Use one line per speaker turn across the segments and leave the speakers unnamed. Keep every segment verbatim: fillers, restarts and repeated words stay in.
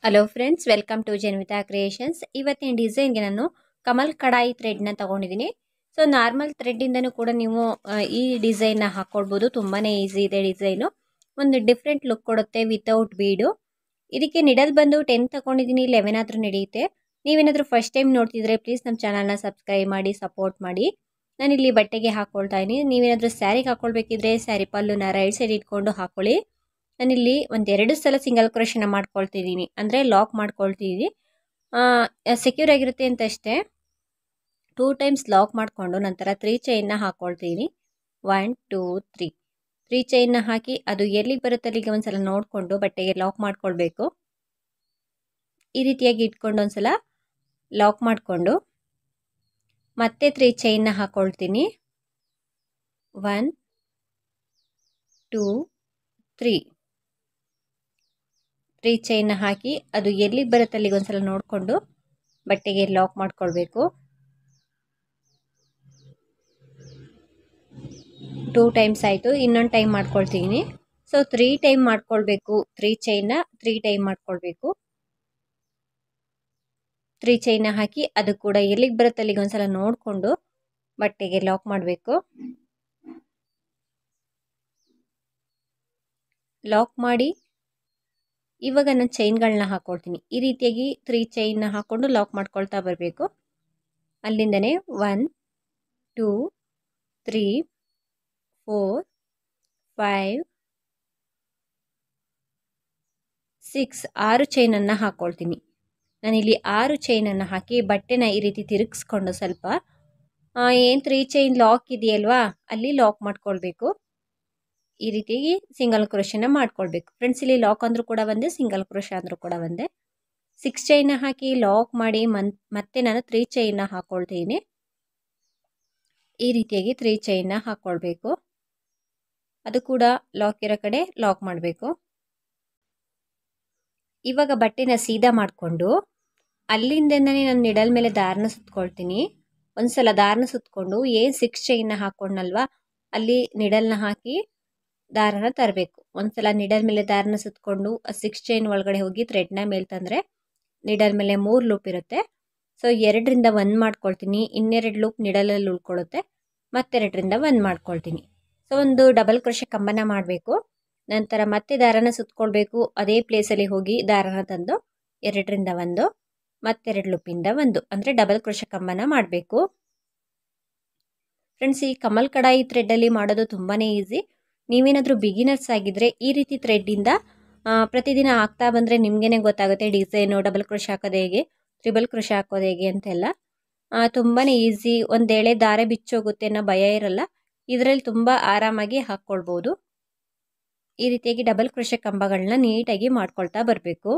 Hello friends, welcome to Janvitha creations. ಇವತ್ತಿನ ಡಿಸೈನ್ಗೆ ನಾನು ಕಮಲ್ ಕಡಾಯಿ ಥ್ರೆಡ್ನ ತಗೊಂಡಿದ್ದೀನಿ. ಸೊ ನಾರ್ಮಲ್ ಥ್ರೆಡ್ಡಿಂದನೂ ಕೂಡ ನೀವು ಈ ಡಿಸೈನ್ನ ಹಾಕ್ಕೊಳ್ಬೋದು. ತುಂಬಾ ಈಸಿ ಇದೆ ಡಿಸೈನು. ಒಂದು ಡಿಫ್ರೆಂಟ್ ಲುಕ್ ಕೊಡುತ್ತೆ ವಿತೌಟ್ ಬೀಡು. ಇದಕ್ಕೆ ನಿಡಲ್ ಬಂದು ಟೆನ್ ತಗೊಂಡಿದ್ದೀನಿ, ಲೆವೆನ್ ಆದರೂ ನಡೆಯುತ್ತೆ. ನೀವೇನಾದರೂ ಫಸ್ಟ್ ಟೈಮ್ ನೋಡ್ತಿದ್ರೆ ಪ್ಲೀಸ್ ನಮ್ಮ ಚಾನಲ್ನ ಸಬ್ಸ್ಕ್ರೈಬ್ ಮಾಡಿ, ಸಪೋರ್ಟ್ ಮಾಡಿ. ನಾನಿಲ್ಲಿ ಬಟ್ಟೆಗೆ ಹಾಕ್ಕೊಳ್ತಾ ಇದ್ದೀನಿ. ನೀವೇನಾದರೂ ಸ್ಯಾರಿಗೆ ಹಾಕ್ಕೊಳ್ಬೇಕಿದ್ರೆ ಸ್ಯಾರಿ ಪಲ್ಲುನ ರೈಟ್ ಸೈಡ್ ಇಟ್ಕೊಂಡು ಹಾಕ್ಕೊಳ್ಳಿ. ನಾನಿಲ್ಲಿ ಒಂದೆರಡು ಸಲ ಸಿಂಗಲ್ ಕ್ರೋಶನ ಮಾಡ್ಕೊಳ್ತಿದ್ದೀನಿ, ಅಂದರೆ ಲಾಕ್ ಮಾಡ್ಕೊಳ್ತಿದ್ದೀನಿ. ಸೆಕ್ಯೂರ್ ಆಗಿರುತ್ತೆ ಅಂತ ಅಷ್ಟೇ. ಟೂ ಟೈಮ್ಸ್ ಲಾಕ್ ಮಾಡಿಕೊಂಡು ನಂತರ ತ್ರೀ ಚೈನ್ನ ಹಾಕ್ಕೊಳ್ತೀನಿ. ಒನ್ ಟೂ ತ್ರೀ ತ್ರೀ ಚೈನ್ನ ಹಾಕಿ ಅದು ಎಲ್ಲಿಗೆ ಬರುತ್ತೆ ಅಲ್ಲಿಗೆ ಒಂದ್ಸಲ ನೋಡಿಕೊಂಡು ಬಟ್ಟೆಗೆ ಲಾಕ್ ಮಾಡ್ಕೊಳ್ಬೇಕು. ಈ ರೀತಿಯಾಗಿ ಇಟ್ಕೊಂಡು ಒಂದ್ಸಲ ಲಾಕ್ ಮಾಡಿಕೊಂಡು ಮತ್ತೆ ತ್ರೀ ಚೈನ್ನ ಹಾಕ್ಕೊಳ್ತೀನಿ. ಒನ್ ಟೂ ತ್ರೀ ತ್ರೀ ಚೈನ್ನ ಹಾಕಿ ಅದು ಎಲ್ಲಿಗೆ ಬರುತ್ತೆ ಅಲ್ಲಿಗೆ ಒಂದ್ಸಲ ನೋಡಿಕೊಂಡು ಬಟ್ಟೆಗೆ ಲಾಕ್ ಮಾಡ್ಕೊಳ್ಬೇಕು. ಟೂ ಟೈಮ್ಸ್ ಆಯಿತು, ಇನ್ನೊಂದು ಟೈಮ್ ಮಾಡ್ಕೊಳ್ತೀನಿ. ಸೊ ತ್ರೀ ಟೈಮ್ ಮಾಡ್ಕೊಳ್ಬೇಕು. ತ್ರೀ ಚೈನ್ನ ತ್ರೀ ಟೈಮ್ ಮಾಡ್ಕೊಳ್ಬೇಕು. ತ್ರೀ ಚೈನ್ನ ಹಾಕಿ ಅದು ಕೂಡ ಎಲ್ಲಿಗೆ ಬರುತ್ತೆ ಅಲ್ಲಿಗೆ ಒಂದ್ಸಲ ನೋಡಿಕೊಂಡು ಬಟ್ಟೆಗೆ ಲಾಕ್ ಮಾಡಬೇಕು. ಲಾಕ್ ಮಾಡಿ ಇವಾಗ ನಾನು ಚೈನ್ಗಳನ್ನ ಹಾಕ್ಕೊಳ್ತೀನಿ. ಈ ರೀತಿಯಾಗಿ ತ್ರೀ ಚೈನ್ನ ಹಾಕ್ಕೊಂಡು ಲಾಕ್ ಮಾಡ್ಕೊಳ್ತಾ ಬರಬೇಕು. ಅಲ್ಲಿಂದನೇ one two three four five six ಆರು ಚೈನನ್ನು ಹಾಕ್ಕೊಳ್ತೀನಿ. ನಾನಿಲ್ಲಿ ಆರು ಚೈನನ್ನು ಹಾಕಿ ಬಟ್ಟೆನ ಈ ರೀತಿ ತಿರುಗಿಸ್ಕೊಂಡು ಸ್ವಲ್ಪ ಏನು ತ್ರೀ ಚೈನ್ ಲಾಕ್ ಇದೆಯಲ್ವಾ ಅಲ್ಲಿ ಲಾಕ್ ಮಾಡ್ಕೊಳ್ಬೇಕು. ಈ ರೀತಿಯಾಗಿ ಸಿಂಗಲ್ ಕ್ರೋಶನ ಮಾಡ್ಕೊಳ್ಬೇಕು. ಫ್ರೆಂಡ್ಸ್, ಇಲ್ಲಿ ಲಾಕ್ ಅಂದರೂ ಕೂಡ ಒಂದೇ, ಸಿಂಗಲ್ ಕ್ರೋಶ ಅಂದರೂ ಕೂಡ ಒಂದೇ. ಸಿಕ್ಸ್ ಚೈನ್ನ ಹಾಕಿ ಲಾಕ್ ಮಾಡಿ ಮನ್ ಮತ್ತೆ ನಾನು ತ್ರೀ ಚೈನ್ನ ಹಾಕ್ಕೊಳ್ತೀನಿ. ಈ ರೀತಿಯಾಗಿ ತ್ರೀ ಚೈನ್ನ ಹಾಕ್ಕೊಳ್ಬೇಕು. ಅದು ಕೂಡ ಲಾಕ್ ಇರೋ ಕಡೆ ಲಾಕ್ ಮಾಡಬೇಕು. ಇವಾಗ ಬಟ್ಟೆನ ಸೀದಾ ಮಾಡಿಕೊಂಡು ಅಲ್ಲಿಂದನೇ ನಾನು ನಿಡಲ್ ಮೇಲೆ ದಾರನ ಸುತ್ಕೊಳ್ತೀನಿ. ಒಂದ್ಸಲ ದಾರನ ಸುತ್ಕೊಂಡು ಏನು ಸಿಕ್ಸ್ ಚೈನ್ನ ಹಾಕ್ಕೊಂಡಲ್ವಾ ಅಲ್ಲಿ ನಿಡಲ್ನ ಹಾಕಿ ದಾರನ ತರಬೇಕು. ಒಂದ್ಸಲ ನಿಡಲ್ ಮೇಲೆ ದಾರನ ಸುತ್ಕೊಂಡು ಸಿಕ್ಸ್ ಚೈನ್ ಒಳಗಡೆ ಹೋಗಿ ಥ್ರೆಡ್ನ ಮೇಲೆ ತಂದರೆ ನಿಡಲ್ ಮೇಲೆ ಮೂರು ಲೂಪ್ ಇರುತ್ತೆ. ಸೊ ಎರಡರಿಂದ ಒಂದು ಮಾಡ್ಕೊಳ್ತೀನಿ. ಇನ್ನೆರಡು ಲೂಪ್ ನಿಡಲಲ್ಲಿ ಉಳ್ಕೊಳ್ಳುತ್ತೆ. ಮತ್ತೆರಡರಿಂದ ಒಂದು ಮಾಡ್ಕೊಳ್ತೀನಿ. ಸೊ ಒಂದು ಡಬಲ್ ಕ್ರೋಶ ಕಂಬನ ಮಾಡಬೇಕು. ನಂತರ ಮತ್ತೆ ದಾರನ ಸುತ್ಕೊಳ್ಬೇಕು. ಅದೇ ಪ್ಲೇಸಲ್ಲಿ ಹೋಗಿ ದಾರನ ತಂದು ಎರಡರಿಂದ ಒಂದು ಮತ್ತೆರಡು ಲೂಪಿಂದ ಒಂದು, ಅಂದರೆ ಡಬಲ್ ಕ್ರೋಶ ಕಂಬನ ಮಾಡಬೇಕು. ಫ್ರೆಂಡ್ಸ್, ಈ ಕಮಲ್ ಕಡಾಯಿ ಥ್ರೆಡ್ಡಲ್ಲಿ ಮಾಡೋದು ತುಂಬಾ ಈಸಿ. ನೀವೇನಾದರೂ ಬಿಗಿನರ್ಸ್ ಆಗಿದ್ದರೆ ಈ ರೀತಿ ಥ್ರೆಡ್ಡಿಂದ ಪ್ರತಿದಿನ ಹಾಕ್ತಾ ಬಂದರೆ ನಿಮಗೇನೆ ಗೊತ್ತಾಗುತ್ತೆ ಡಿಸೈನು, ಡಬಲ್ ಕ್ರೋಶ ಹಾಕೋದು ಹೇಗೆ, ತ್ರಿಬಲ್ ಕ್ರೋಶ ಹಾಕೋದು ಹೇಗೆ ಅಂತೆಲ್ಲ. ತುಂಬಾ ಈಸಿ. ಒಂದೇಳೆ ದಾರ ಬಿಚ್ಚೋಗುತ್ತೆ ಅನ್ನೋ ಭಯ ಇರಲ್ಲ. ಇದರಲ್ಲಿ ತುಂಬ ಆರಾಮಾಗಿ ಹಾಕ್ಕೊಳ್ಬೋದು. ಈ ರೀತಿಯಾಗಿ ಡಬಲ್ ಕ್ರೋಶ ಕಂಬಗಳನ್ನ ನೀಟಾಗಿ ಮಾಡ್ಕೊಳ್ತಾ ಬರಬೇಕು.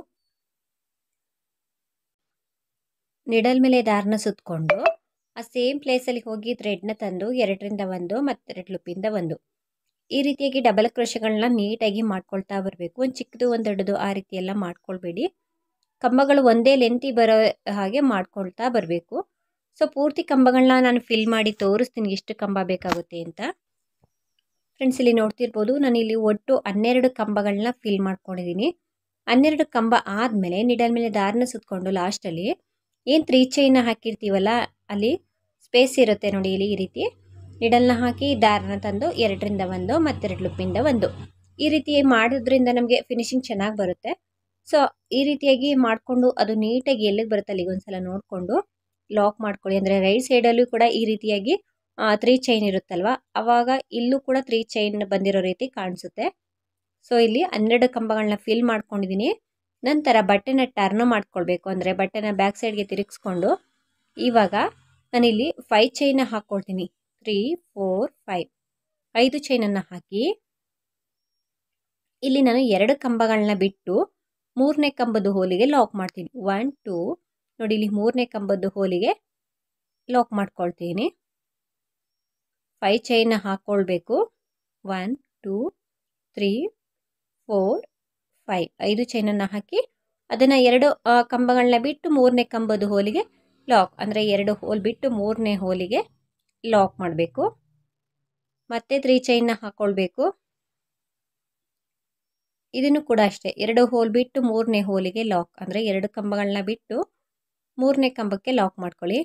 ನಿಡಲ್ ಮೇಲೆ ದಾರನ ಸುತ್ಕೊಂಡು ಆ ಸೇಮ್ ಪ್ಲೇಸಲ್ಲಿ ಹೋಗಿ ಥ್ರೆಡ್ನ ತಂದು ಎರಡರಿಂದ ಒಂದು ಮತ್ತೆರಡು ಲೂಪಿಂದ ಒಂದು, ಈ ರೀತಿಯಾಗಿ ಡಬಲ್ ಕ್ರೋಶಗಳನ್ನ ನೀಟಾಗಿ ಮಾಡ್ಕೊಳ್ತಾ ಬರಬೇಕು. ಒಂದು ಚಿಕ್ಕದು ಒಂದು ದೊಡ್ಡದು ಆ ರೀತಿ ಎಲ್ಲ ಮಾಡ್ಕೊಳ್ಬೇಡಿ. ಕಂಬಗಳು ಒಂದೇ ಲೆಂತಿ ಬರೋ ಹಾಗೆ ಮಾಡ್ಕೊಳ್ತಾ ಬರಬೇಕು. ಸೊ ಪೂರ್ತಿ ಕಂಬಗಳನ್ನ ನಾನು ಫಿಲ್ ಮಾಡಿ ತೋರಿಸ್ತೀನಿ ಎಷ್ಟು ಕಂಬ ಬೇಕಾಗುತ್ತೆ ಅಂತ. ಫ್ರೆಂಡ್ಸ್, ಇಲ್ಲಿ ನೋಡ್ತಿರ್ಬೋದು ನಾನಿಲ್ಲಿ ಒಟ್ಟು ಹನ್ನೆರಡು ಕಂಬಗಳನ್ನ ಫಿಲ್ ಮಾಡ್ಕೊಂಡಿದ್ದೀನಿ. ಹನ್ನೆರಡು ಕಂಬ ಆದಮೇಲೆ ನಿಡಲ್ ಮೇಲೆ ದಾರನ ಸುತ್ಕೊಂಡು ಲಾಸ್ಟಲ್ಲಿ ಏನು ತ್ರೀ ಚೈನ್ನ ಹಾಕಿರ್ತೀವಲ್ಲ ಅಲ್ಲಿ ಸ್ಪೇಸ್ ಇರುತ್ತೆ ನೋಡಿ, ಇಲ್ಲಿ ಈ ರೀತಿ ನಿಡಲ್ನ ಹಾಕಿ ದಾರನ ತಂದು ಎರಡರಿಂದ ಒಂದು ಮತ್ತೆರಡು ಲೂಪಿಂದ ಒಂದು, ಈ ರೀತಿ ಮಾಡೋದ್ರಿಂದ ನಮಗೆ ಫಿನಿಶಿಂಗ್ ಚೆನ್ನಾಗಿ ಬರುತ್ತೆ. ಸೊ ಈ ರೀತಿಯಾಗಿ ಮಾಡಿಕೊಂಡು ಅದು ನೀಟಾಗಿ ಎಲ್ಲಿಗೆ ಬರುತ್ತೆ ಅಲ್ಲಿಗೆ ಒಂದ್ಸಲ ನೋಡಿಕೊಂಡು ಲಾಕ್ ಮಾಡ್ಕೊಳ್ಳಿ. ಅಂದರೆ ರೈಟ್ ಸೈಡಲ್ಲೂ ಕೂಡ ಈ ರೀತಿಯಾಗಿ ತ್ರೀ ಚೈನ್ ಇರುತ್ತಲ್ವ, ಆವಾಗ ಇಲ್ಲೂ ಕೂಡ ತ್ರೀ ಚೈನ್ ಬಂದಿರೋ ರೀತಿ ಕಾಣಿಸುತ್ತೆ. ಸೊ ಇಲ್ಲಿ ಹನ್ನೆರಡು ಕಂಬಗಳನ್ನ ಫಿಲ್ ಮಾಡ್ಕೊಂಡಿದ್ದೀನಿ. ನಂತರ ಬಟ್ಟೆನ ಟರ್ನ್ ಮಾಡ್ಕೊಳ್ಬೇಕು. ಅಂದರೆ ಬಟ್ಟೆನ ಬ್ಯಾಕ್ ಸೈಡ್ಗೆ ತಿರುಗಿಸ್ಕೊಂಡು ಇವಾಗ ನಾನಿಲ್ಲಿ ಫೈವ್ ಚೈನ್ನ ಹಾಕ್ಕೊಳ್ತೀನಿ. ತ್ರೀ ಫೋರ್ ಫೈವ್ ಐದು ಚೈನನ್ನು ಹಾಕಿ ಇಲ್ಲಿ ನಾನು ಎರಡು ಕಂಬಗಳನ್ನ ಬಿಟ್ಟು ಮೂರನೇ ಕಂಬದ ಹೋಲಿಗೆ ಲಾಕ್ ಮಾಡ್ತೀನಿ. ಒನ್ ಟೂ ನೋಡಿ, ಇಲ್ಲಿ ಮೂರನೇ ಕಂಬದ ಹೋಲಿಗೆ ಲಾಕ್ ಮಾಡ್ಕೊಳ್ತೀನಿ. ಫೈವ್ ಚೈನ್ನ ಹಾಕ್ಕೊಳ್ಬೇಕು. One two three four five ಐದು ಚೈನನ್ನು ಹಾಕಿ ಅದನ್ನು ಎರಡು ಕಂಬಗಳನ್ನ ಬಿಟ್ಟು ಮೂರನೇ ಕಂಬದ ಹೋಲಿಗೆ ಲಾಕ್, ಅಂದರೆ ಎರಡು ಹೋಲ್ ಬಿಟ್ಟು ಮೂರನೇ ಹೋಲಿಗೆ ಲಾಕ್ ಮಾಡಬೇಕು. ಮತ್ತೆ ತ್ರೀ ಚೈನ್ನ ಹಾಕ್ಕೊಳ್ಬೇಕು. ಇದನ್ನು ಕೂಡ ಅಷ್ಟೇ ಎರಡು ಹೋಲ್ ಬಿಟ್ಟು ಮೂರನೇ ಹೋಲಿಗೆ ಲಾಕ್, ಅಂದರೆ ಎರಡು ಕಂಬಗಳನ್ನ ಬಿಟ್ಟು ಮೂರನೇ ಕಂಬಕ್ಕೆ ಲಾಕ್ ಮಾಡ್ಕೊಳ್ಳಿ.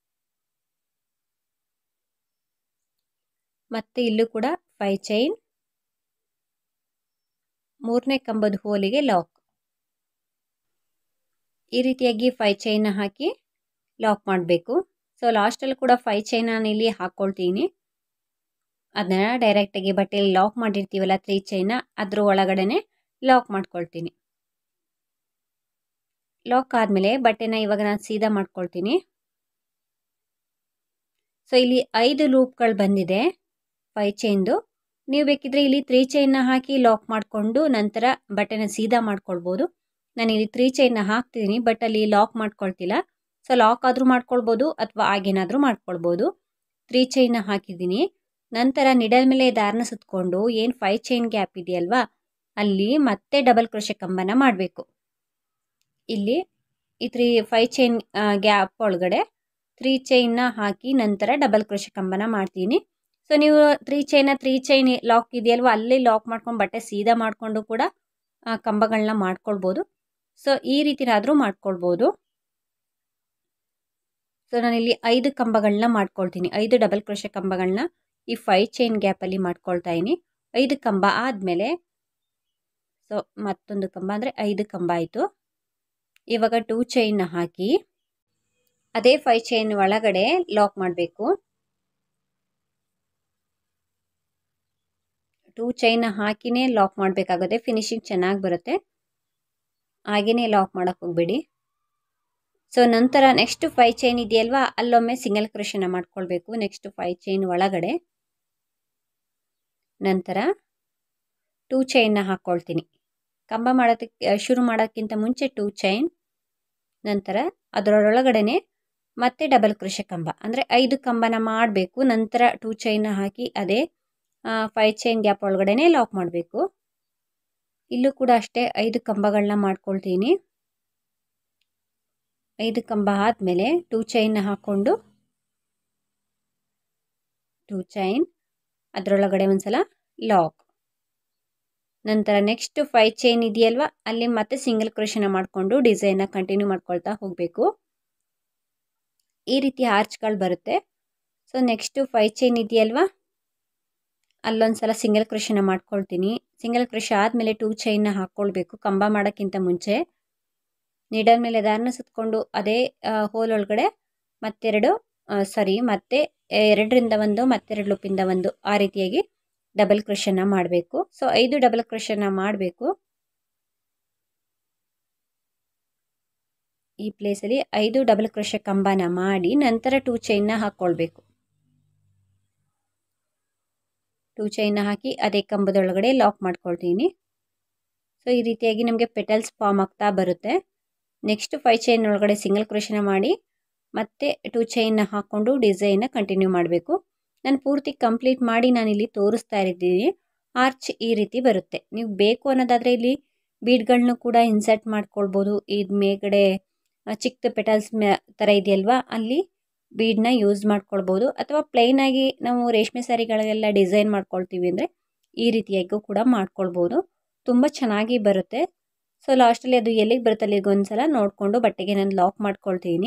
ಮತ್ತೆ ಇಲ್ಲೂ ಕೂಡ ಫೈವ್ ಚೈನ್, ಮೂರನೇ ಕಂಬದ ಹೋಲಿಗೆ ಲಾಕ್. ಈ ರೀತಿಯಾಗಿ ಫೈವ್ ಚೈನ್ ಹಾಕಿ ಲಾಕ್ ಮಾಡಬೇಕು. ಸೊ ಲಾಸ್ಟಲ್ಲಿ ಕೂಡ ಫೈವ್ ಚೈನ್ ನಾನು ಇಲ್ಲಿ ಹಾಕ್ಕೊಳ್ತೀನಿ. ಅದನ್ನ ಡೈರೆಕ್ಟಾಗಿ ಬಟ್ಟೆಯಲ್ಲಿ ಲಾಕ್ ಮಾಡಿರ್ತೀವಲ್ಲ ತ್ರೀ ಚೈನ, ಅದ್ರ ಒಳಗಡೆನೆ ಲಾಕ್ ಮಾಡ್ಕೊಳ್ತೀನಿ. ಲಾಕ್ ಆದಮೇಲೆ ಬಟ್ಟೆನ ಇವಾಗ ನಾನು ಸೀದಾ ಮಾಡ್ಕೊಳ್ತೀನಿ. ಸೊ ಇಲ್ಲಿ ಐದು ಲೂಪ್ಗಳು ಬಂದಿದೆ ಫೈವ್ ಚೈನ್ದು. ನೀವು ಬೇಕಿದ್ರೆ ಇಲ್ಲಿ ತ್ರೀ ಚೈನ್ನ ಹಾಕಿ ಲಾಕ್ ಮಾಡಿಕೊಂಡು ನಂತರ ಬಟ್ಟೆನ ಸೀದಾ ಮಾಡ್ಕೊಳ್ಬೋದು. ನಾನು ಇಲ್ಲಿ ತ್ರೀ ಚೈನ್ನ ಹಾಕ್ತಿದ್ದೀನಿ, ಬಟ್ ಅಲ್ಲಿ ಲಾಕ್ ಮಾಡ್ಕೊಳ್ತಿಲ್ಲ. ಸೊ ಲಾಕ್ ಆದರೂ ಮಾಡ್ಕೊಳ್ಬೋದು ಅಥವಾ ಆಗೇನಾದರೂ ಮಾಡ್ಕೊಳ್ಬೋದು. ತ್ರೀ ಚೈನ್ನ ಹಾಕಿದ್ದೀನಿ. ನಂತರ ನಿಡಲ್ ಮೇಲೆ ದಾರನ ಸುತ್ತಕೊಂಡು ಏನು ಫೈವ್ ಚೈನ್ ಗ್ಯಾಪ್ ಇದೆಯಲ್ವಾ, ಅಲ್ಲಿ ಮತ್ತೆ ಡಬಲ್ ಕ್ರೋಶೆ ಕಂಬನ ಮಾಡಬೇಕು. ಇಲ್ಲಿ ಈ ತ್ರೀ ಫೈವ್ ಚೈನ್ ಗ್ಯಾಪ್ ಒಳಗಡೆ ತ್ರೀ ಚೈನ್ನ ಹಾಕಿ ನಂತರ ಡಬಲ್ ಕ್ರೋಶೆ ಕಂಬನ ಮಾಡ್ತೀನಿ. ಸೊ ನೀವು ತ್ರೀ ಚೈನ ತ್ರೀ ಚೈನ್ ಲಾಕ್ ಇದೆಯಲ್ವ, ಅಲ್ಲೇ ಲಾಕ್ ಮಾಡ್ಕೊಂಡು ಬಟ್ಟೆ ಸೀದಾ ಮಾಡಿಕೊಂಡು ಕೂಡ ಕಂಬಗಳನ್ನ ಮಾಡ್ಕೊಳ್ಬೋದು. ಸೊ ಈ ರೀತಿನಾದರೂ ಮಾಡ್ಕೊಳ್ಬೋದು. ಸೊ ನಾನಿಲ್ಲಿ ಐದು ಕಂಬಗಳನ್ನ ಮಾಡ್ಕೊಳ್ತೀನಿ. ಐದು ಡಬಲ್ ಕ್ರೋಶೆ ಕಂಬಗಳನ್ನ ಈ ಫೈವ್ ಚೈನ್ ಗ್ಯಾಪಲ್ಲಿ ಮಾಡ್ಕೊಳ್ತಾ ಇದ್ದೀನಿ. ಐದು ಕಂಬ ಆದಮೇಲೆ ಸೊ ಮತ್ತೊಂದು ಕಂಬ ಅಂದರೆ ಐದು ಕಂಬ ಆಯಿತು. ಇವಾಗ ಟೂ ಚೈನ್ನ ಹಾಕಿ ಅದೇ ಫೈವ್ ಚೈನ್ ಒಳಗಡೆ ಲಾಕ್ ಮಾಡಬೇಕು. ಟೂ ಚೈನ್ ಹಾಕಿನೇ ಲಾಕ್ ಮಾಡಬೇಕಾಗುತ್ತೆ, ಫಿನಿಶಿಂಗ್ ಚೆನ್ನಾಗಿ ಬರುತ್ತೆ. ಹಾಗೆಯೇ ಲಾಕ್ ಮಾಡೋಕ್ಕೆ ಹೋಗಬೇಡಿ. ಸೊ ನಂತರ ನೆಕ್ಸ್ಟ್ ಫೈವ್ ಚೈನ್ ಇದೆಯಲ್ವಾ, ಅಲ್ಲೊಮ್ಮೆ ಸಿಂಗಲ್ ಕ್ರೋಶೆನ ಮಾಡ್ಕೊಳ್ಬೇಕು. ನೆಕ್ಸ್ಟ್ ಫೈವ್ ಚೈನ್ ಒಳಗಡೆ ನಂತರ ಟೂ ಚೈನ್ನ ಹಾಕ್ಕೊಳ್ತೀನಿ. ಕಂಬ ಮಾಡೋದಕ್ಕೆ ಶುರು ಮಾಡೋಕ್ಕಿಂತ ಮುಂಚೆ ಟೂ ಚೈನ್, ನಂತರ ಅದರೊಳಗಡೆ ಮತ್ತೆ ಡಬಲ್ ಕ್ರೋಶೆ ಕಂಬ, ಅಂದರೆ ಐದು ಕಂಬನ ಮಾಡಬೇಕು. ನಂತರ ಟೂ ಚೈನ್ನ ಹಾಕಿ ಅದೇ ಫೈವ್ ಚೈನ್ ಗ್ಯಾಪ್ ಒಳಗಡೆ ಲಾಕ್ ಮಾಡಬೇಕು. ಇಲ್ಲೂ ಕೂಡ ಅಷ್ಟೇ ಐದು ಕಂಬಗಳನ್ನ ಮಾಡ್ಕೊಳ್ತೀನಿ. ಐದು ಕಂಬ ಆದಮೇಲೆ ಟೂ ಚೈನ್ನ ಹಾಕ್ಕೊಂಡು ಟೂ ಚೈನ್ ಅದರೊಳಗಡೆ ಒಂದ್ಸಲ ಲಾಕ್. ನಂತರ ನೆಕ್ಸ್ಟ್ ಫೈವ್ ಚೈನ್ ಇದೆಯಲ್ವ, ಅಲ್ಲಿ ಮತ್ತೆ ಸಿಂಗಲ್ ಕ್ರೋಶೆನ ಮಾಡಿಕೊಂಡು ಡಿಸೈನ್ನ ಕಂಟಿನ್ಯೂ ಮಾಡ್ಕೊಳ್ತಾ ಹೋಗಬೇಕು. ಈ ರೀತಿ ಆರ್ಚ್ಗಳು ಬರುತ್ತೆ. ಸೊ ನೆಕ್ಸ್ಟು ಫೈವ್ ಚೈನ್ ಇದೆಯಲ್ವ, ಅಲ್ಲೊಂದು ಸಲ ಸಿಂಗಲ್ ಕ್ರೋಶೆನ ಮಾಡ್ಕೊಳ್ತೀನಿ. ಸಿಂಗಲ್ ಕ್ರೋಶೆ ಆದಮೇಲೆ ಟೂ ಚೈನ್ನ ಹಾಕ್ಕೊಳ್ಬೇಕು. ಕಂಬ ಮಾಡೋಕ್ಕಿಂತ ಮುಂಚೆ ನೀಡಲ್ ಮೇಲೆ ದಾರನ ಸುತ್ತಕೊಂಡು ಅದೇ ಹೋಲ್ ಒಳಗಡೆ ಮತ್ತೆರಡು ಸಾರಿ ಮತ್ತೆ ಎರಡರಿಂದ ಒಂದು ಮತ್ತೆರಡು ಲೂಪಿಂದ ಒಂದು ಆ ರೀತಿಯಾಗಿ ಡಬಲ್ ಕ್ರೋಶೆನ ಮಾಡಬೇಕು. ಸೊ ಐದು ಡಬಲ್ ಕ್ರೋಶೆನ ಮಾಡಬೇಕು. ಈ ಪ್ಲೇಸಲ್ಲಿ ಐದು ಡಬಲ್ ಕ್ರೋಶೆ ಕಂಬನ ಮಾಡಿ ನಂತರ ಟೂ ಚೈನ್ನ ಹಾಕ್ಕೊಳ್ಬೇಕು. ಟೂ ಚೈನ್ನ ಹಾಕಿ ಅದೇ ಕಂಬದೊಳಗಡೆ ಲಾಕ್ ಮಾಡ್ಕೊಳ್ತೀನಿ. ಸೊ ಈ ರೀತಿಯಾಗಿ ನಮಗೆ ಪೆಟಲ್ಸ್ ಫಾರ್ಮ್ ಆಗ್ತಾ ಬರುತ್ತೆ. ನೆಕ್ಸ್ಟ್ ಫೈವ್ ಚೈನ್ ಒಳಗಡೆ ಸಿಂಗಲ್ ಕ್ರೋಶೆನ ಮಾಡಿ ಮತ್ತೆ ಟೂ ಚೈನ್ನ ಹಾಕ್ಕೊಂಡು ಡಿಸೈನ್ನ ಕಂಟಿನ್ಯೂ ಮಾಡಬೇಕು. ನಾನು ಪೂರ್ತಿ ಕಂಪ್ಲೀಟ್ ಮಾಡಿ ನಾನಿಲ್ಲಿ ತೋರಿಸ್ತಾ ಇದ್ದೀನಿ. ಆರ್ಚ್ ಈ ರೀತಿ ಬರುತ್ತೆ. ನೀವು ಬೇಕು ಅನ್ನೋದಾದರೆ ಇಲ್ಲಿ ಬೀಡ್ಗಳನ್ನೂ ಕೂಡ ಇನ್ಸರ್ಟ್ ಮಾಡ್ಕೊಳ್ಬೋದು. ಇದು ಮೇಲ್ಗಡೆ ಚಿಕ್ಕ ಪೆಟಲ್ಸ್ ಮೇ ಥರ ಇದೆಯಲ್ವಾ, ಅಲ್ಲಿ ಬೀಡನ್ನ ಯೂಸ್ ಮಾಡ್ಕೊಳ್ಬೋದು. ಅಥವಾ ಪ್ಲೈನಾಗಿ ನಾವು ರೇಷ್ಮೆ ಸ್ಯಾರಿಗಳಿಗೆಲ್ಲ ಡಿಸೈನ್ ಮಾಡ್ಕೊಳ್ತೀವಿ ಅಂದರೆ ಈ ರೀತಿಯಾಗೂ ಕೂಡ ಮಾಡ್ಕೊಳ್ಬೋದು. ತುಂಬ ಚೆನ್ನಾಗಿ ಬರುತ್ತೆ. ಸೊ ಲಾಸ್ಟಲ್ಲಿ ಅದು ಎಲ್ಲಿಗೆ ಬರುತ್ತೆ ಅಲ್ಲಿಗೆ ಒಂದ್ಸಲ ನೋಡಿಕೊಂಡು ಬಟ್ಟೆಗೆ ನಾನು ಲಾಕ್ ಮಾಡ್ಕೊಳ್ತೀನಿ.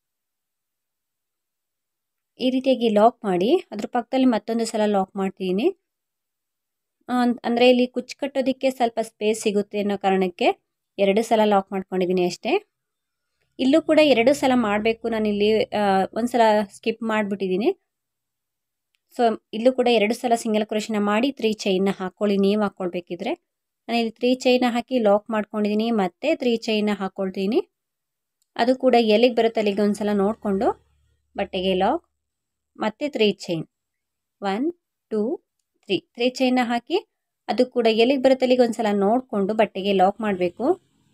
ಈ ರೀತಿಯಾಗಿ ಲಾಕ್ ಮಾಡಿ ಅದ್ರ ಪಕ್ಕದಲ್ಲಿ ಮತ್ತೊಂದು ಸಲ ಲಾಕ್ ಮಾಡ್ತೀನಿ. ಅಂದರೆ ಇಲ್ಲಿ ಕುಚ್ಚು ಕಟ್ಟೋದಕ್ಕೆ ಸ್ವಲ್ಪ ಸ್ಪೇಸ್ ಸಿಗುತ್ತೆ ಅನ್ನೋ ಕಾರಣಕ್ಕೆ ಎರಡು ಸಲ ಲಾಕ್ ಮಾಡ್ಕೊಂಡಿದ್ದೀನಿ ಅಷ್ಟೇ. ಇಲ್ಲೂ ಕೂಡ ಎರಡು ಸಲ ಮಾಡಬೇಕು. ನಾನಿಲ್ಲಿ ಒಂದು ಸಲ ಸ್ಕಿಪ್ ಮಾಡಿಬಿಟ್ಟಿದ್ದೀನಿ. ಸೊ ಇಲ್ಲೂ ಕೂಡ ಎರಡು ಸಲ ಸಿಂಗಲ್ ಕ್ರೋಶೆನ ಮಾಡಿ ತ್ರೀ ಚೈನ್ನ ಹಾಕ್ಕೊಳ್ಳಿ. ನೀವು ಹಾಕ್ಕೊಳ್ಬೇಕಿದ್ರೆ ನಾನು ಇಲ್ಲಿ ತ್ರೀ ಚೈನ ಹಾಕಿ ಲಾಕ್ ಮಾಡ್ಕೊಂಡಿದ್ದೀನಿ. ಮತ್ತೆ ತ್ರೀ ಚೈನ್ನ ಹಾಕ್ಕೊಳ್ತೀನಿ. ಅದು ಕೂಡ ಎಲ್ಲಿಗೆ ಬರುತ್ತೆ ಅಲ್ಲಿಗೆ ಒಂದು ಸಲ ನೋಡಿಕೊಂಡು ಬಟ್ಟೆಗೆ ಲಾಕ್, ಮತ್ತೆ three chain one two three three ಚೈನ್ನ ಹಾಕಿ ಅದು ಕೂಡ ಎಲ್ಲಿಗೆ ಬರುತ್ತೆ ಅಲ್ಲಿಗೆ ಒಂದು ಸಲ ನೋಡಿಕೊಂಡು ಬಟ್ಟೆಗೆ ಲಾಕ್ ಮಾಡಬೇಕು.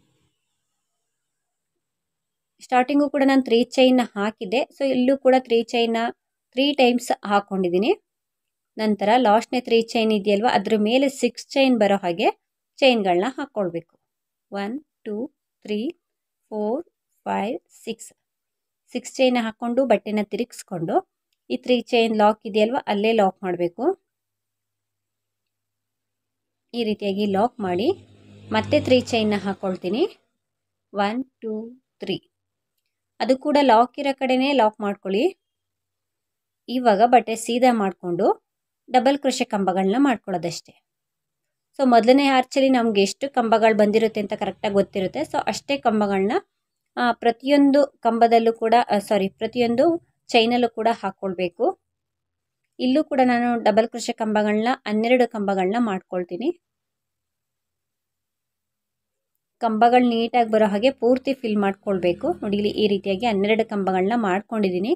ಸ್ಟಾರ್ಟಿಂಗು ಕೂಡ ನಾನು ತ್ರೀ ಚೈನ್ನ ಹಾಕಿದ್ದೆ. ಸೊ ಇಲ್ಲೂ ಕೂಡ ತ್ರೀ ಚೈನ್ನ ತ್ರೀ ಟೈಮ್ಸ್ ಹಾಕ್ಕೊಂಡಿದ್ದೀನಿ. ನಂತರ ಲಾಸ್ಟ್ನೇ ತ್ರೀ ಚೈನ್ ಇದೆಯಲ್ವ, ಅದ್ರ ಮೇಲೆ ಸಿಕ್ಸ್ ಚೈನ್ ಬರೋ ಹಾಗೆ ಚೈನ್ಗಳನ್ನ ಹಾಕ್ಕೊಳ್ಬೇಕು. One two three four five six six chain ಹಾಕ್ಕೊಂಡು ಬಟ್ಟೆನ ತಿರುಗಿಸ್ಕೊಂಡು ಈ ತ್ರೀ ಚೈನ್ ಲಾಕ್ ಇದೆಯಲ್ವ, ಅಲ್ಲೇ ಲಾಕ್ ಮಾಡಬೇಕು. ಈ ರೀತಿಯಾಗಿ ಲಾಕ್ ಮಾಡಿ ಮತ್ತೆ ತ್ರೀ ಚೈನ್ನ ಹಾಕ್ಕೊಳ್ತೀನಿ. One two three. ಅದು ಕೂಡ ಲಾಕ್ ಇರೋ ಕಡೆನೇ ಲಾಕ್ ಮಾಡ್ಕೊಳ್ಳಿ. ಇವಾಗ ಬಟ್ಟೆ ಸೀದಾ ಮಾಡಿಕೊಂಡು ಡಬಲ್ ಕ್ರೋಶೆ ಕಂಬಗಳನ್ನ ಮಾಡ್ಕೊಳ್ಳೋದಷ್ಟೇ. ಸೊ ಮೊದಲನೇ ಆರ್ಚಲ್ಲಿ ನಮ್ಗೆ ಎಷ್ಟು ಕಂಬಗಳು ಬಂದಿರುತ್ತೆ ಅಂತ ಕರೆಕ್ಟಾಗಿ ಗೊತ್ತಿರುತ್ತೆ. ಸೊ ಅಷ್ಟೇ ಕಂಬಗಳನ್ನ ಪ್ರತಿಯೊಂದು ಕಂಬದಲ್ಲೂ ಕೂಡ ಸಾರಿ ಪ್ರತಿಯೊಂದು ಚೈನಲ್ಲೂ ಕೂಡ ಹಾಕ್ಕೊಳ್ಬೇಕು. ಇಲ್ಲೂ ಕೂಡ ನಾನು ಡಬಲ್ ಕ್ರೋಶೆ ಕಂಬಗಳನ್ನ ಹನ್ನೆರಡು ಕಂಬಗಳನ್ನ ಮಾಡ್ಕೊಳ್ತೀನಿ. ಕಂಬಗಳು ನೀಟಾಗಿ ಬರೋ ಹಾಗೆ ಪೂರ್ತಿ ಫಿಲ್ ಮಾಡ್ಕೊಳ್ಬೇಕು. ನೋಡಿ ಇಲ್ಲಿ ಈ ರೀತಿಯಾಗಿ ಹನ್ನೆರಡು ಕಂಬಗಳನ್ನ ಮಾಡ್ಕೊಂಡಿದ್ದೀನಿ.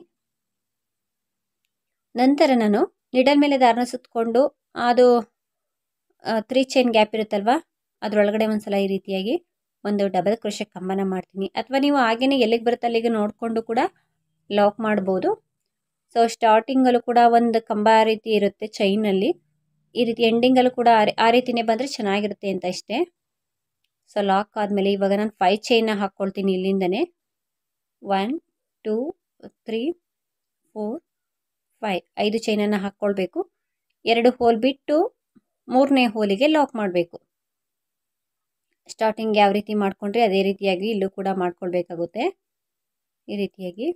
ನಂತರ ನಾನು ನಿಡಲ್ ಮೇಲೆ ದಾರನ ಸುತ್ತಕೊಂಡು ಅದು ತ್ರೀ ಚೈನ್ ಗ್ಯಾಪ್ ಇರುತ್ತಲ್ವ ಅದರೊಳಗಡೆ ಒಂದ್ಸಲ ಈ ರೀತಿಯಾಗಿ ಒಂದು ಡಬಲ್ ಕ್ರೋಶೆ ಕಂಬನ ಮಾಡ್ತೀನಿ. ಅಥವಾ ನೀವು ಹಾಗೇನೆ ಎಲ್ಲಿಗೆ ಬರುತ್ತೆ ಅಲ್ಲಿಗೆ ನೋಡಿಕೊಂಡು ಕೂಡ ಲಾಕ್ ಮಾಡ್ಬೋದು. ಸೊ ಸ್ಟಾರ್ಟಿಂಗಲ್ಲೂ ಕೂಡ ಒಂದು ಕಂಬ ರೀತಿ ಇರುತ್ತೆ ಚೈನಲ್ಲಿ, ಈ ರೀತಿ ಎಂಡಿಂಗಲ್ಲೂ ಕೂಡ ಆ ರೀತಿನೇ ಬಂದರೆ ಚೆನ್ನಾಗಿರುತ್ತೆ ಅಂತ ಇಷ್ಟೇ. ಸೊ ಲಾಕ್ ಆದಮೇಲೆ ಇವಾಗ ನಾನು ಫೈವ್ ಚೈನ್ನ ಹಾಕ್ಕೊಳ್ತೀನಿ ಇಲ್ಲಿಂದನೇ. One two three four five ಐದು ಚೈನನ್ನು ಹಾಕ್ಕೊಳ್ಬೇಕು. ಎರಡು ಹೋಲ್ ಬಿಟ್ಟು ಮೂರನೇ ಹೋಲಿಗೆ ಲಾಕ್ ಮಾಡಬೇಕು. ಸ್ಟಾರ್ಟಿಂಗ್ ಯಾವ ರೀತಿ ಮಾಡ್ಕೊಂಡ್ರೆ ಅದೇ ರೀತಿಯಾಗಿ ಇಲ್ಲೂ ಕೂಡ ಮಾಡ್ಕೊಳ್ಬೇಕಾಗುತ್ತೆ. ಈ ರೀತಿಯಾಗಿ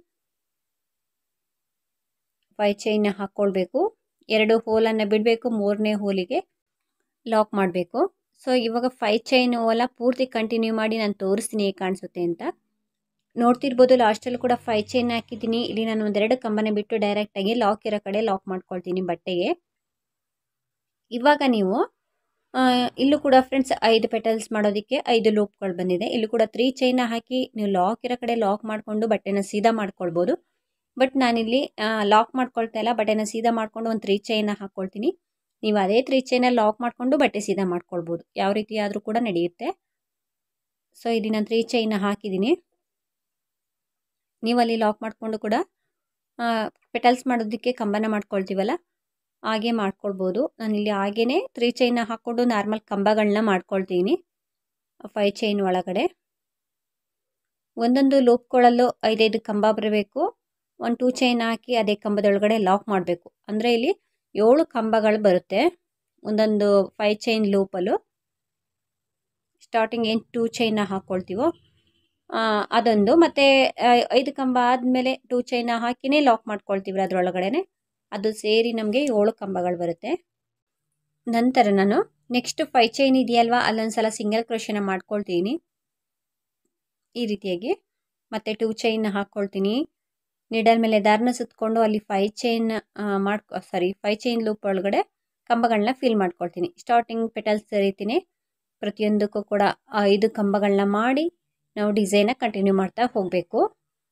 ಫೈವ್ ಚೈನ್ನ ಹಾಕ್ಕೊಳ್ಬೇಕು. ಎರಡು ಹೋಲನ್ನು ಬಿಡಬೇಕು, ಮೂರನೇ ಹೋಲಿಗೆ ಲಾಕ್ ಮಾಡಬೇಕು. ಸೊ ಇವಾಗ ಫೈವ್ ಚೈನ್ ಹೋಲ ಪೂರ್ತಿ ಕಂಟಿನ್ಯೂ ಮಾಡಿ ನಾನು ತೋರಿಸ್ತೀನಿ ಹೇಗೆ ಕಾಣಿಸುತ್ತೆ ಅಂತ. ನೋಡ್ತಿರ್ಬೋದು ಲಾಸ್ಟಲ್ಲಿ ಕೂಡ ಫೈವ್ ಚೈನ್ ಹಾಕಿದ್ದೀನಿ. ಇಲ್ಲಿ ನಾನು ಒಂದೆರಡು ಕಂಬನ ಬಿಟ್ಟು ಡೈರೆಕ್ಟಾಗಿ ಲಾಕ್ ಇರೋ ಕಡೆ ಲಾಕ್ ಮಾಡ್ಕೊಳ್ತೀನಿ ಬಟ್ಟೆಗೆ. ಇವಾಗ ನೀವು ಇಲ್ಲೂ ಕೂಡ ಫ್ರೆಂಡ್ಸ್ ಐದು ಪೆಟಲ್ಸ್ ಮಾಡೋದಕ್ಕೆ ಐದು ಲೂಪ್ಗಳು ಬಂದಿದೆ. ಇಲ್ಲೂ ಕೂಡ ತ್ರೀ ಚೈನ ಹಾಕಿ ನೀವು ಲಾಕ್ ಇರೋ ಕಡೆ ಲಾಕ್ ಮಾಡಿಕೊಂಡು ಬಟ್ಟೆನ ಸೀದಾ ಮಾಡ್ಕೊಳ್ಬೋದು. ಬಟ್ ನಾನಿಲ್ಲಿ ಲಾಕ್ ಮಾಡ್ಕೊಳ್ತಾ ಇಲ್ಲ, ಬಟ್ಟೆನ ಸೀದಾ ಮಾಡಿಕೊಂಡು ಒಂದು ತ್ರೀ ಚೈನ ಹಾಕ್ಕೊಳ್ತೀನಿ. ನೀವು ಅದೇ ತ್ರೀ ಚೈನ ಲಾಕ್ ಮಾಡಿಕೊಂಡು ಬಟ್ಟೆ ಸೀದಾ ಮಾಡ್ಕೊಳ್ಬೋದು, ಯಾವ ರೀತಿ ಆದರೂ ಕೂಡ ನಡೆಯುತ್ತೆ. ಸೊ ಇಲ್ಲಿ ನಾನು ತ್ರೀ ಚೈನ ಹಾಕಿದ್ದೀನಿ. ನೀವು ಅಲ್ಲಿ ಲಾಕ್ ಮಾಡಿಕೊಂಡು ಕೂಡ ಪೆಟಲ್ಸ್ ಮಾಡೋದಕ್ಕೆ ಕಂಬನ ಮಾಡ್ಕೊಳ್ತೀವಲ್ಲ ಹಾಗೆ ಮಾಡ್ಕೊಳ್ಬೋದು. ನಾನಿಲ್ಲಿ ಹಾಗೇ ತ್ರೀ ಚೈನ ಹಾಕ್ಕೊಂಡು ನಾರ್ಮಲ್ ಕಂಬಗಳನ್ನ ಮಾಡ್ಕೊಳ್ತೀನಿ. ಫೈವ್ ಚೈನ್ ಒಳಗಡೆ ಒಂದೊಂದು ಲೂಪ್ಗಳಲ್ಲೂ ಐದೈದು ಕಂಬ ಬರಬೇಕು. ಒಂದು ಟೂ ಚೈನ್ ಹಾಕಿ ಅದೇ ಕಂಬದೊಳಗಡೆ ಲಾಕ್ ಮಾಡಬೇಕು. ಅಂದರೆ ಇಲ್ಲಿ ಏಳು ಕಂಬಗಳು ಬರುತ್ತೆ ಒಂದೊಂದು ಫೈವ್ ಚೈನ್ ಲೂಪಲ್ಲೂ. ಸ್ಟಾರ್ಟಿಂಗ್ ಏನು ಟೂ ಚೈನ ಹಾಕ್ಕೊಳ್ತೀವೋ ಅದೊಂದು, ಮತ್ತು ಐದು ಕಂಬ ಆದಮೇಲೆ ಟೂ ಚೈನ ಹಾಕಿನೇ ಲಾಕ್ ಮಾಡ್ಕೊಳ್ತೀವಿ ಅದರೊಳಗಡೆ, ಅದು ಸೇರಿ ನಮಗೆ ಏಳು ಕಂಬಗಳು ಬರುತ್ತೆ. ನಂತರ ನಾನು ನೆಕ್ಸ್ಟ್ ಫೈವ್ ಚೈನ್ ಇದೆಯಲ್ವಾ ಅಲ್ಲೊಂದ್ಸಲ ಸಿಂಗಲ್ ಕ್ರೋಶನ ಮಾಡ್ಕೊಳ್ತೀನಿ ಈ ರೀತಿಯಾಗಿ. ಮತ್ತು ಟೂ ಚೈನ್ ಹಾಕ್ಕೊಳ್ತೀನಿ. ನಿಡಲ್ ಮೇಲೆ ದಾರನ ಸುತ್ತಕೊಂಡು ಅಲ್ಲಿ ಫೈವ್ ಚೈನ್ ಮಾಡ್ಕೊ ಸಾರಿ ಫೈವ್ ಚೈನ್ ಲೂಪ್ ಒಳಗಡೆ ಕಂಬಗಳನ್ನ ಫಿಲ್ ಮಾಡ್ಕೊಳ್ತೀನಿ. ಸ್ಟಾರ್ಟಿಂಗ್ ಪೆಟಲ್ಸ್ ರೀತಿನೇ ಪ್ರತಿಯೊಂದಕ್ಕೂ ಕೂಡ ಐದು ಕಂಬಗಳನ್ನ ಮಾಡಿ ನಾವು ಡಿಸೈನ ಕಂಟಿನ್ಯೂ ಮಾಡ್ತಾ ಹೋಗಬೇಕು.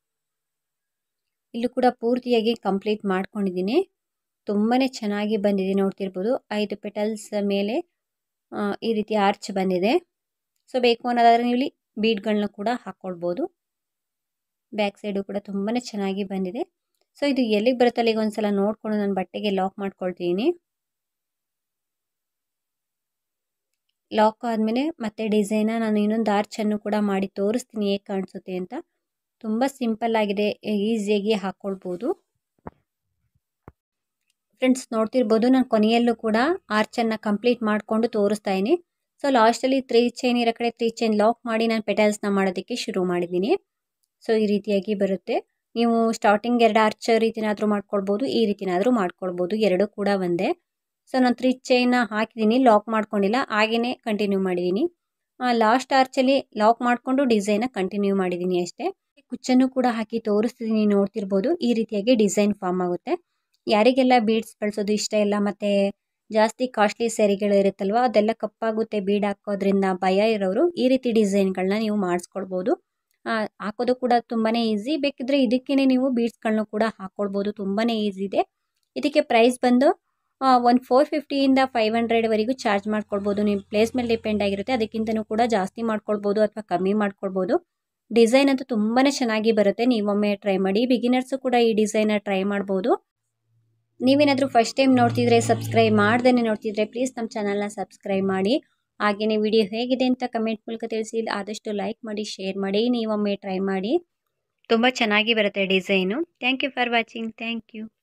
ಇಲ್ಲೂ ಕೂಡ ಪೂರ್ತಿಯಾಗಿ ಕಂಪ್ಲೀಟ್ ಮಾಡ್ಕೊಂಡಿದ್ದೀನಿ. ತುಂಬಾ ಚೆನ್ನಾಗಿ ಬಂದಿದೆ, ನೋಡ್ತಿರ್ಬೋದು. ಐದು ಪೆಟಲ್ಸ್ ಮೇಲೆ ಈ ರೀತಿ ಆರ್ಚ್ ಬಂದಿದೆ. ಸೊ ಬೇಕು ಅನ್ನೋದಾದರೆ ನೀವು ಇಲ್ಲಿ ಬೀಡ್ಗಳನ್ನ ಕೂಡ ಹಾಕ್ಕೊಳ್ಬೋದು. ಬ್ಯಾಕ್ ಸೈಡು ಕೂಡ ತುಂಬಾ ಚೆನ್ನಾಗಿ ಬಂದಿದೆ. ಸೊ ಇದು ಎಲ್ಲಿಗೆ ಬರುತ್ತೆ ಅಲ್ಲಿಗೆ ಒಂದ್ಸಲ ನೋಡಿಕೊಂಡು ನಾನು ಬಟ್ಟೆಗೆ ಲಾಕ್ ಮಾಡ್ಕೊಳ್ತೀನಿ. ಲಾಕ್ ಆದಮೇಲೆ ಮತ್ತೆ ಡಿಸೈನ ನಾನು ಇನ್ನೊಂದು ಆರ್ಚನ್ನು ಕೂಡ ಮಾಡಿ ತೋರಿಸ್ತೀನಿ ಹೇಗೆ ಕಾಣಿಸುತ್ತೆ ಅಂತ. ತುಂಬ ಸಿಂಪಲ್ ಆಗಿದೆ, ಈಸಿಯಾಗಿ ಹಾಕ್ಕೊಳ್ಬೋದು. ಫ್ರೆಂಡ್ಸ್ ನೋಡ್ತಿರ್ಬೋದು ನಾನು ಕೊನೆಯಲ್ಲೂ ಕೂಡ ಆರ್ಚನ್ನು ಕಂಪ್ಲೀಟ್ ಮಾಡಿಕೊಂಡು ತೋರಿಸ್ತಾ ಇದ್ದೀನಿ. ಸೊ ಲಾಸ್ಟಲ್ಲಿ ತ್ರೀ ಚೈನ್ ಇರೋ ಕಡೆ ತ್ರೀ ಚೈನ್ ಲಾಕ್ ಮಾಡಿ ನಾನು ಪೆಟಲ್ಸ್ನ ಮಾಡೋದಕ್ಕೆ ಶುರು ಮಾಡಿದ್ದೀನಿ. ಸೊ ಈ ರೀತಿಯಾಗಿ ಬರುತ್ತೆ. ನೀವು ಸ್ಟಾರ್ಟಿಂಗ್ ಎರಡು ಆರ್ಚ್ ರೀತಿನಾದರೂ ಮಾಡ್ಕೊಳ್ಬೋದು, ಈ ರೀತಿನಾದರೂ ಮಾಡ್ಕೊಳ್ಬೋದು, ಎರಡೂ ಕೂಡ ಒಂದೇ. ಸೊ ನಾನು ತ್ರೀ ಚೈನ ಹಾಕಿದ್ದೀನಿ, ಲಾಕ್ ಮಾಡ್ಕೊಂಡಿಲ್ಲ, ಹಾಗೆಯೇ ಕಂಟಿನ್ಯೂ ಮಾಡಿದ್ದೀನಿ. ಲಾಸ್ಟ್ ಆರ್ಚಲ್ಲಿ ಲಾಕ್ ಮಾಡಿಕೊಂಡು ಡಿಸೈನ ಕಂಟಿನ್ಯೂ ಮಾಡಿದ್ದೀನಿ ಅಷ್ಟೇ. ಕುಚ್ಚನ್ನು ಕೂಡ ಹಾಕಿ ತೋರಿಸ್ತಿದ್ದೀನಿ, ನೋಡ್ತಿರ್ಬೋದು. ಈ ರೀತಿಯಾಗಿ ಡಿಸೈನ್ ಫಾರ್ಮ್ ಆಗುತ್ತೆ. ಯಾರಿಗೆಲ್ಲ ಬೀಡ್ಸ್ ಬಳಸೋದು ಇಷ್ಟ ಇಲ್ಲ ಮತ್ತು ಜಾಸ್ತಿ ಕಾಸ್ಟ್ಲಿ ಸ್ಯಾರಿಗಳು ಇರುತ್ತಲ್ವ ಅದೆಲ್ಲ ಕಪ್ಪಾಗುತ್ತೆ ಬೀಡ್ ಹಾಕೋದ್ರಿಂದ ಭಯ ಇರೋರು ಈ ರೀತಿ ಡಿಸೈನ್ಗಳನ್ನ ನೀವು ಮಾಡಿಸ್ಕೊಳ್ಬೋದು. ಹಾಕೋದು ಕೂಡ ತುಂಬಾ ಈಸಿ. ಬೇಕಿದ್ರೆ ಇದಕ್ಕೇ ನೀವು ಬೀಡ್ಸ್ಗಳನ್ನ ಕೂಡ ಹಾಕ್ಕೊಳ್ಬೋದು, ತುಂಬಾ ಈಸಿ ಇದೆ. ಇದಕ್ಕೆ ಪ್ರೈಸ್ ಬಂದು ಒಂದು ಫೋರ್ ಫಿಫ್ಟಿಯಿಂದ ಫೈವ್ ಹಂಡ್ರೆಡ್ವರೆಗೂ ಚಾರ್ಜ್ ಮಾಡ್ಕೊಳ್ಬೋದು. ನೀವು ಪ್ಲೇಸ್ ಮೇಲೆ ಡಿಪೆಂಡ್ ಆಗಿರುತ್ತೆ, ಅದಕ್ಕಿಂತಲೂ ಕೂಡ ಜಾಸ್ತಿ ಮಾಡ್ಕೊಳ್ಬೋದು ಅಥವಾ ಕಮ್ಮಿ ಮಾಡ್ಕೊಳ್ಬೋದು. ಡಿಸೈನ್ ಅಂತೂ ತುಂಬಾ ಚೆನ್ನಾಗಿ ಬರುತ್ತೆ, ನೀವೊಮ್ಮೆ ಟ್ರೈ ಮಾಡಿ. ಬಿಗಿನರ್ಸು ಕೂಡ ಈ ಡಿಸೈನ ಟ್ರೈ ಮಾಡ್ಬೋದು. ನೀವೇನಾದರೂ ಫಸ್ಟ್ ಟೈಮ್ ನೋಡ್ತಿದ್ರೆ ಸಬ್ಸ್ಕ್ರೈಬ್ ಮಾಡ್ದೇ ನೋಡ್ತಿದ್ರೆ ಪ್ಲೀಸ್ ನಮ್ಮ ಚಾನಲ್ನ ಸಬ್ಸ್ಕ್ರೈಬ್ ಮಾಡಿ. ಹಾಗೆಯೇ ವಿಡಿಯೋ ಹೇಗಿದೆ ಅಂತ ಕಮೆಂಟ್ ಮೂಲಕ ತಿಳಿಸಿ. ಆದಷ್ಟು ಲೈಕ್ ಮಾಡಿ, ಶೇರ್ ಮಾಡಿ, ನೀವೊಮ್ಮೆ ಟ್ರೈ ಮಾಡಿ. ತುಂಬ ಚೆನ್ನಾಗಿ ಬರುತ್ತೆ design. Thank you for watching. Thank you.